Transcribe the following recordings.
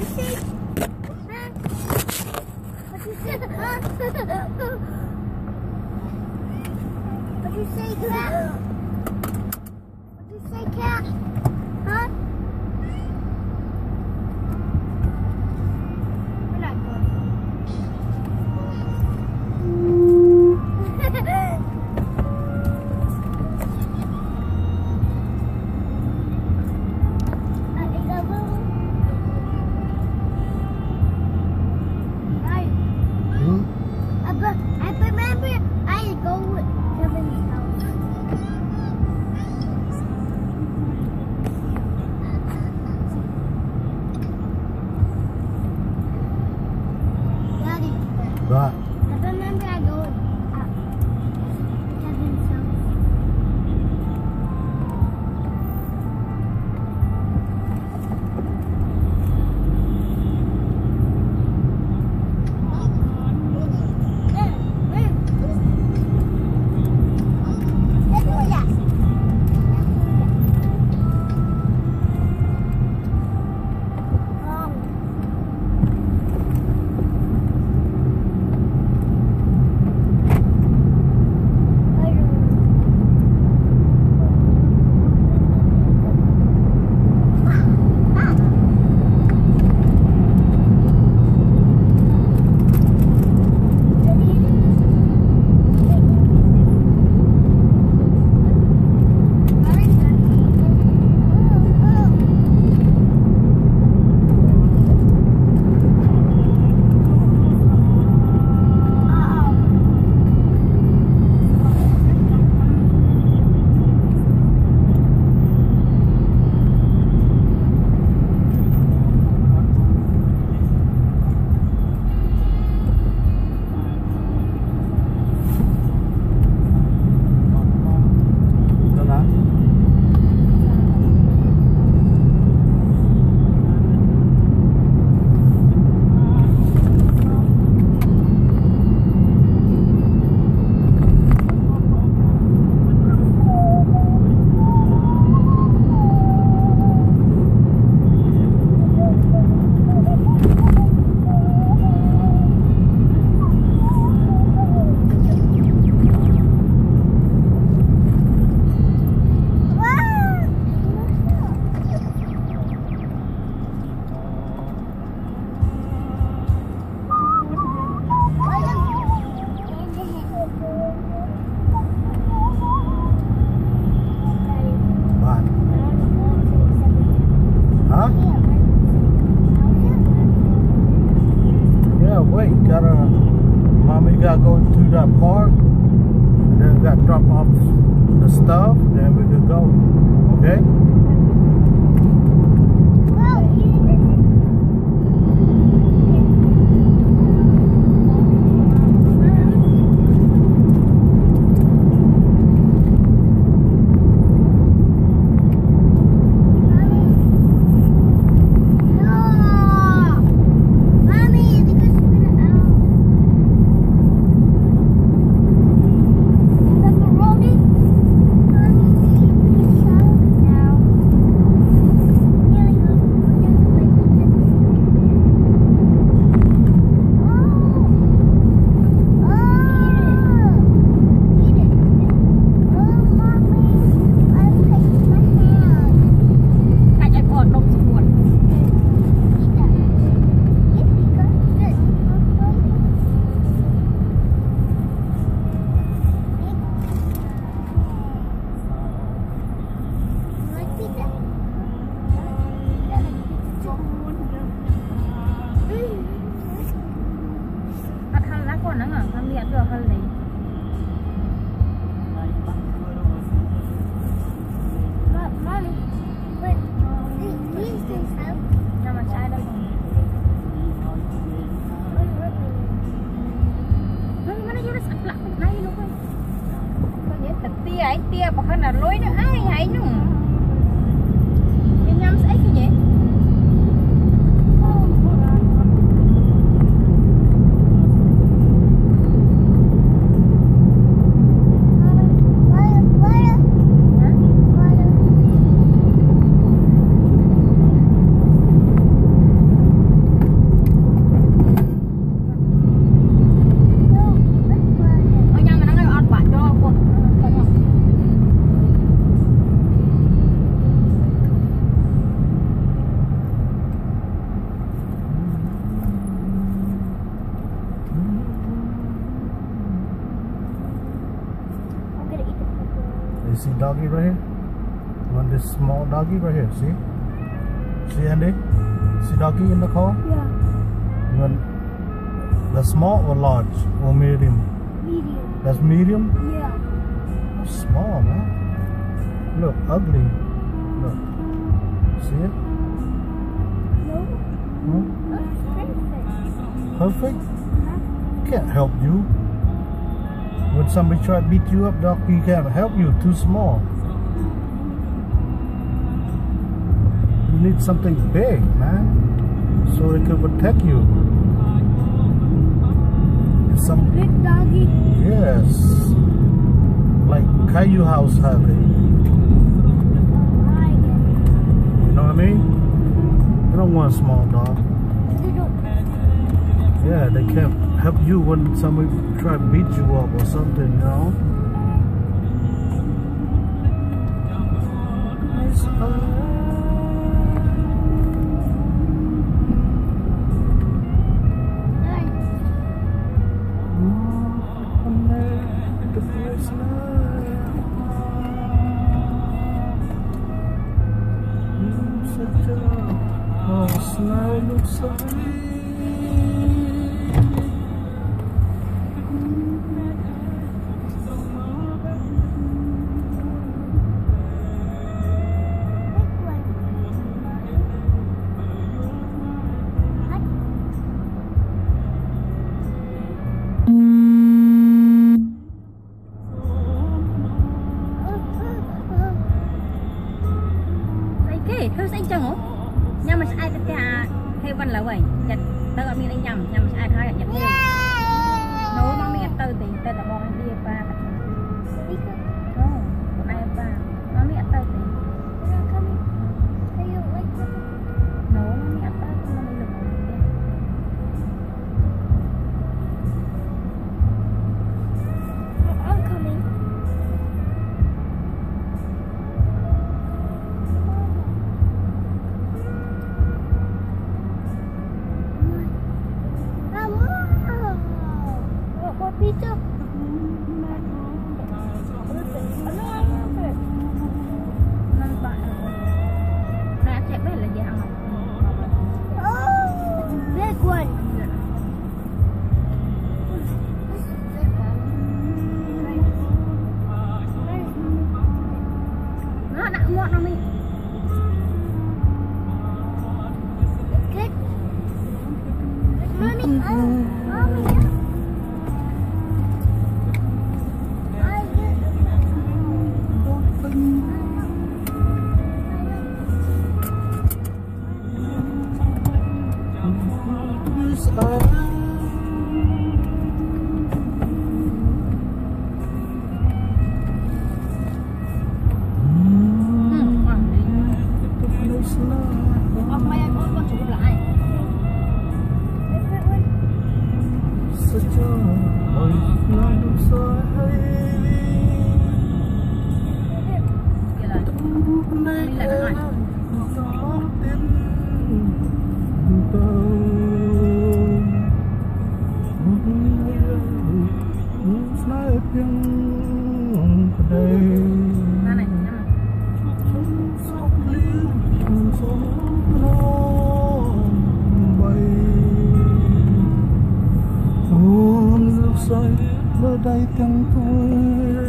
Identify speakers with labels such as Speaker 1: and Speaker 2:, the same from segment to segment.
Speaker 1: What you say, cat? What you say, cat? Huh? We're not going. I remember I go with Kevin's house. Daddy.
Speaker 2: What?
Speaker 1: I remember I go with Kevin's house.
Speaker 2: Mommy gotta go to that park, and then got to drop off the stuff, then we could go. Okay?
Speaker 3: Tia bahkan ada loi dah ai nu. Nyam sai ke je?
Speaker 2: doggy right here? You want this small doggy right here? See? See, Andy? See doggy in the car?
Speaker 1: Yeah.
Speaker 2: You want the small or large or medium?
Speaker 1: Medium.
Speaker 2: That's medium?
Speaker 1: Yeah.
Speaker 2: That's small, man. Look, ugly. Look. See it?
Speaker 1: No.
Speaker 2: Hmm?
Speaker 1: That's perfect.
Speaker 2: Perfect? Can't help you. When somebody try to beat you up, doggy can't help you. Too small. You need something big, man, so it can protect you. It's some
Speaker 1: Big doggy.
Speaker 2: yes, like Caillou House have it. You know what I mean? You don't want a small dog. Yeah, they can't help you when somebody try to beat you up or something, you know?
Speaker 3: Thôi anh chồng hả? Nhưng mà ai tất cả theo văn là vậy. Nhật tao gọi mình anh nhầm, nhưng mà ai thay nhật nhiều. Nó mong mình tao thì tao đã mong đi ba. Còn ai ba? Nó mình tao thì. Nó mình tao thì nó được.
Speaker 1: I'm coming. Pizza. Oh, big one.
Speaker 3: Nó đã ngon không đi?
Speaker 1: Good. Mommy. Mommy.
Speaker 2: Đây tiếng tôi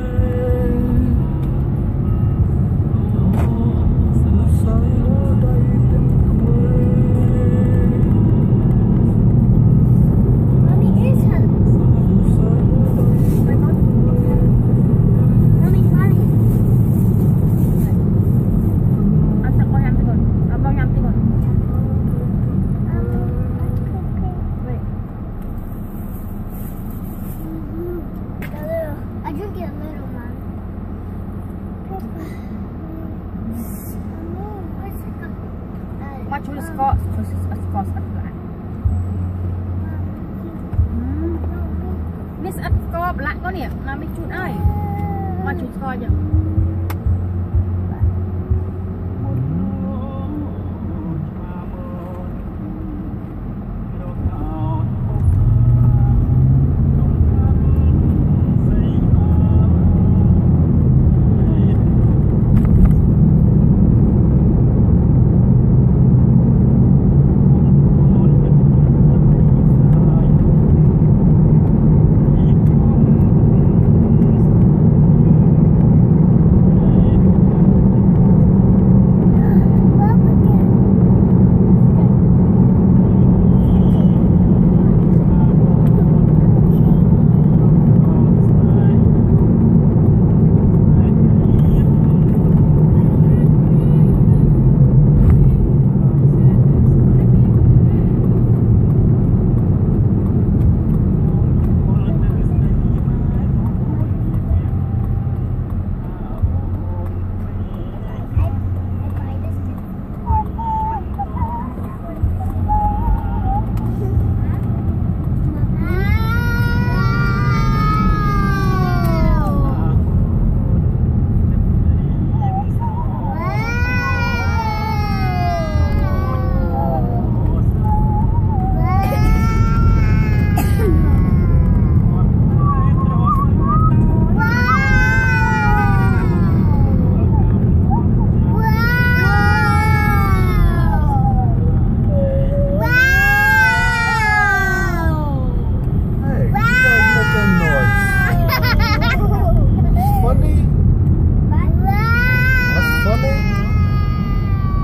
Speaker 1: I drink it a little, Mom.
Speaker 3: Mà chú là Scott lại. Miss Scott lại có nè, mà mấy chút ơi. Mà chú Scott nhỉ?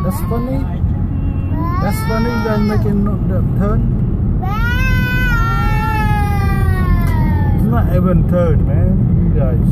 Speaker 2: That's funny. That's funny. You guys making the turn. It's not even turn, man. You guys.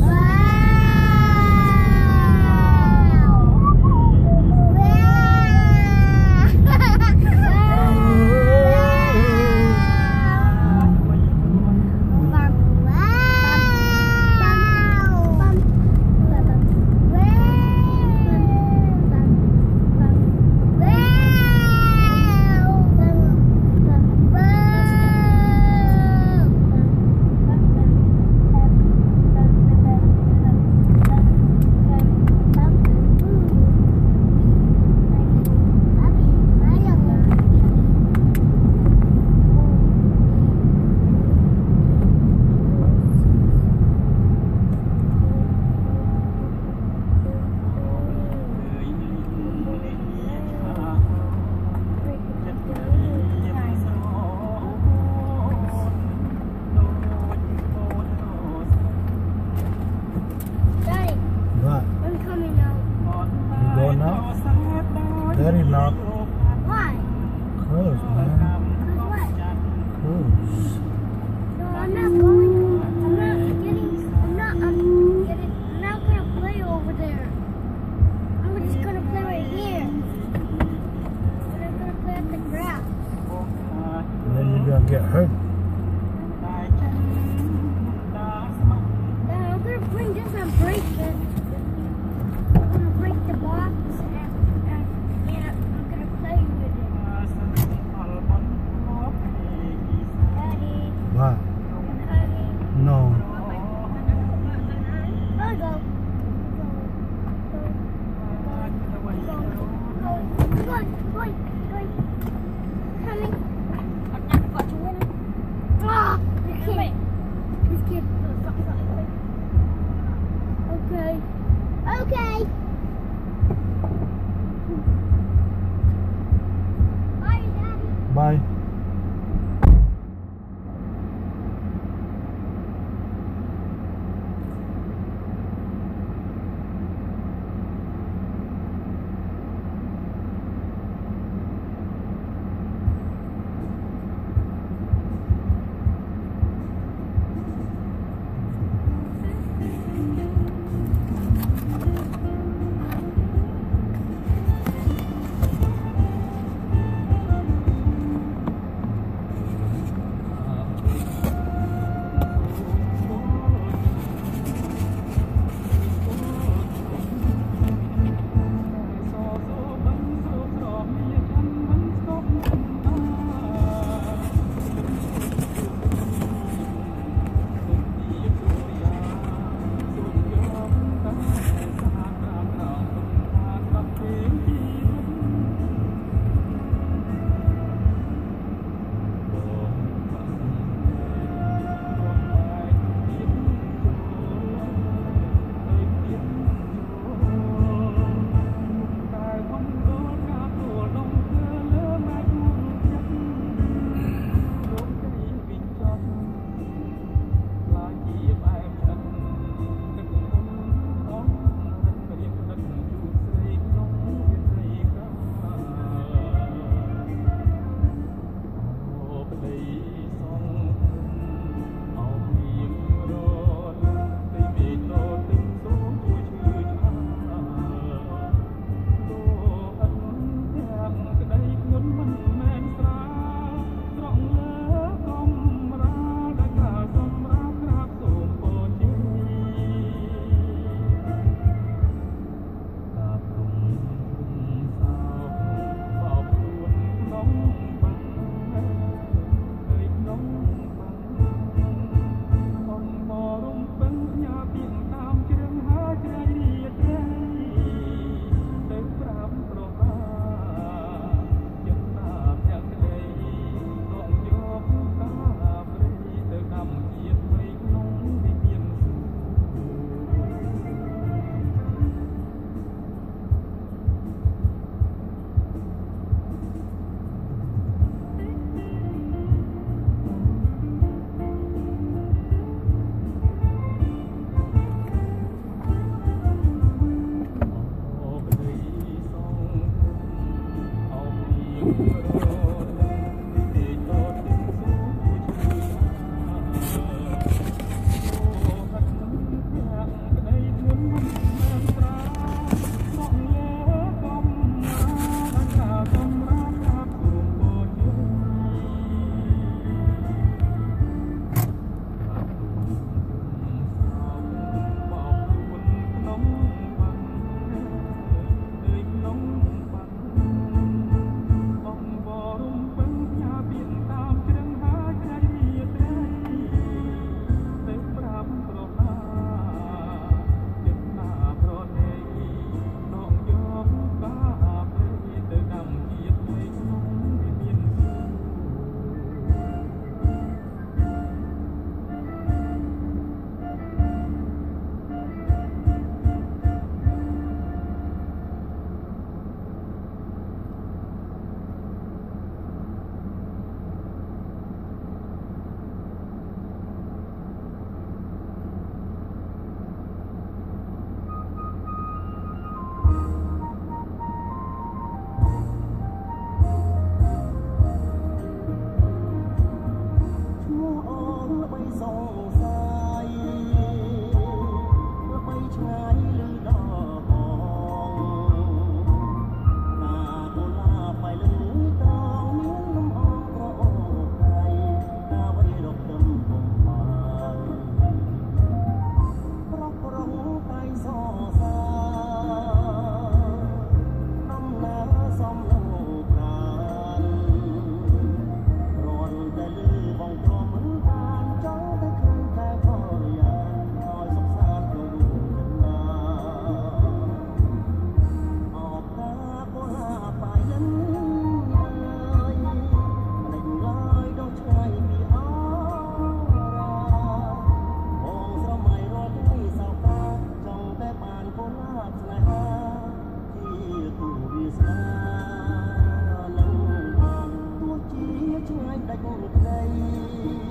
Speaker 2: Daddy not.
Speaker 1: Why?
Speaker 2: Close, man.
Speaker 1: What?
Speaker 2: Close.
Speaker 1: No, I'm not going. I'm not gonna play over there. I'm just gonna play right here. But I'm gonna play at the grass.
Speaker 2: And then you're gonna get hurt.
Speaker 1: Then I'm gonna bring this and break it. I'm gonna break the box and I'm gonna play with it. Daddy.
Speaker 2: What?
Speaker 1: Daddy.
Speaker 2: No.
Speaker 1: I'll go. Go. Coming. Ah, you can't. This kid. Okay. Okay. Bye, Daddy.
Speaker 2: Bye.
Speaker 4: Hãy subscribe cho kênh Ghiền Mì Gõ để không bỏ lỡ